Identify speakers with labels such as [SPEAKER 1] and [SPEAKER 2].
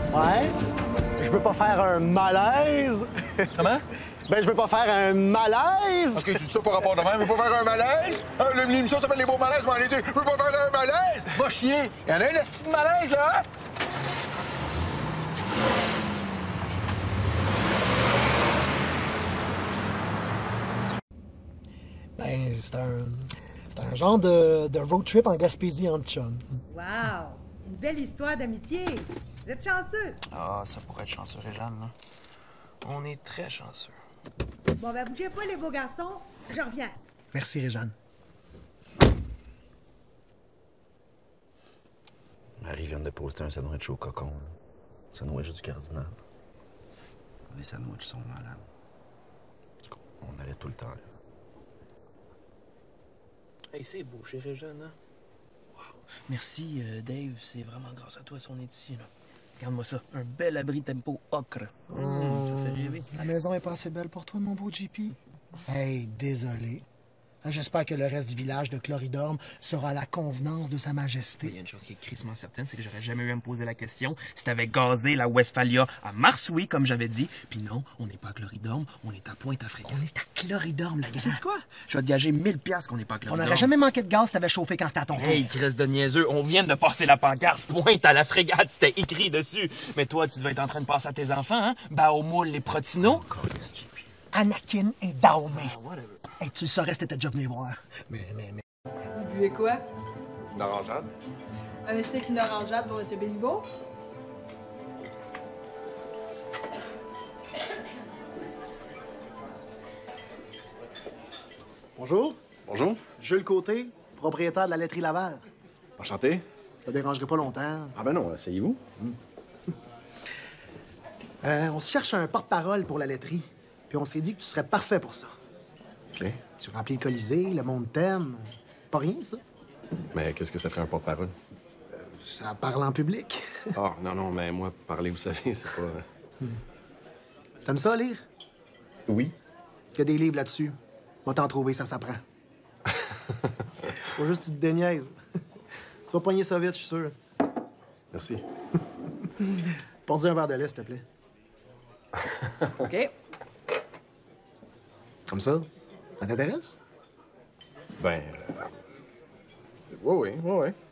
[SPEAKER 1] Ouais? Je veux pas faire un malaise.
[SPEAKER 2] Comment?
[SPEAKER 1] Ben, je veux pas faire un malaise.
[SPEAKER 2] OK, tu dis ça par rapport de même. Je veux pas faire un malaise. L'émission s'appelle Les Beaux Malaises, mais en été, je veux pas faire un malaise. Va chier. Il y en a un esti de malaise, là, hein?
[SPEAKER 1] Ben, c'est un genre de road trip en Gaspésie en chum.
[SPEAKER 3] Wow! Une belle histoire d'amitié. Vous êtes chanceux.
[SPEAKER 4] Ah, ça pourrait être chanceux, Réjeanne, là. On est très chanceux.
[SPEAKER 3] Bon, ben, bougez pas, les beaux garçons. Je reviens.
[SPEAKER 1] Merci, Réjeanne.
[SPEAKER 5] Marie vient de poster un sandwich au cocon. Sandwich du cardinal.
[SPEAKER 4] Les sandwichs sont malades.
[SPEAKER 5] On allait tout le temps, là.
[SPEAKER 4] Hey, c'est beau chez Réjeanne, hein? Wow. Merci, Dave. C'est vraiment grâce à toi si on est ici, là. Regarde-moi ça. Un bel abri tempo ocre. Ça fait rêver.
[SPEAKER 1] La maison est pas assez belle pour toi, mon beau JP. Hey, désolé. J'espère que le reste du village de Chloridorme sera à la convenance de Sa
[SPEAKER 4] Il y
[SPEAKER 1] Majesté.
[SPEAKER 4] a une chose qui est crissement certaine, c'est que j'aurais jamais eu à me poser la question si t'avais gazé la Westphalia à Marsouis, comme j'avais dit. Puis non, on n'est pas à Chloridorme, on est à Pointe-Africaine.
[SPEAKER 1] On est à Chloridorme, la
[SPEAKER 4] Tu
[SPEAKER 1] grande.
[SPEAKER 4] sais quoi? Je vais te gager 1000 $ qu'on n'est pas à
[SPEAKER 1] On
[SPEAKER 4] Chloridorme.
[SPEAKER 1] n'aurait jamais manqué de gaz si t'avais chauffé quand c'était à ton tour.
[SPEAKER 4] Hey, Chris de niaiseux, on vient de passer la pancarte Pointe à la frégate, c'était écrit dessus. Mais toi, tu devais être en train de passer à tes enfants, hein? Baomoul, les Protinos.
[SPEAKER 1] Anakin et Dahomey.
[SPEAKER 4] Whatever.
[SPEAKER 1] Hey, tu le saurais si t'étais déjà venu voir. Mais...
[SPEAKER 6] Vous buvez quoi?
[SPEAKER 2] Une orangeade?
[SPEAKER 6] Un steak, une orangeade pour M. Béliveau?
[SPEAKER 1] Bonjour,
[SPEAKER 2] Bonjour.
[SPEAKER 1] Jules Côté, propriétaire de la laiterie Laval.
[SPEAKER 2] Enchanté.
[SPEAKER 1] Ça te dérangerait pas longtemps.
[SPEAKER 2] Ah ben non, asseyez-vous.
[SPEAKER 1] On se cherche un porte-parole pour la laiterie. Puis on s'est dit que tu serais parfait pour ça.
[SPEAKER 2] OK.
[SPEAKER 1] Tu remplis le Colisée, le monde t'aime. Pas rien, ça.
[SPEAKER 2] Mais qu'est-ce que ça fait un porte-parole?
[SPEAKER 1] Ça parle en public.
[SPEAKER 2] Ah, non, mais moi, parler, vous savez, c'est pas...
[SPEAKER 1] T'aimes ça, lire?
[SPEAKER 2] Oui.
[SPEAKER 1] Il y a des livres là-dessus. Va t'en trouver, ça s'apprend. Faut juste que tu te déniaises. Tu vas pogner ça vite, je suis sûr.
[SPEAKER 2] Merci.
[SPEAKER 1] Porte-y un verre de lait, s'il te plaît.
[SPEAKER 6] OK.
[SPEAKER 1] Comme ça? Ça t'intéresse?
[SPEAKER 2] Ben... Oui.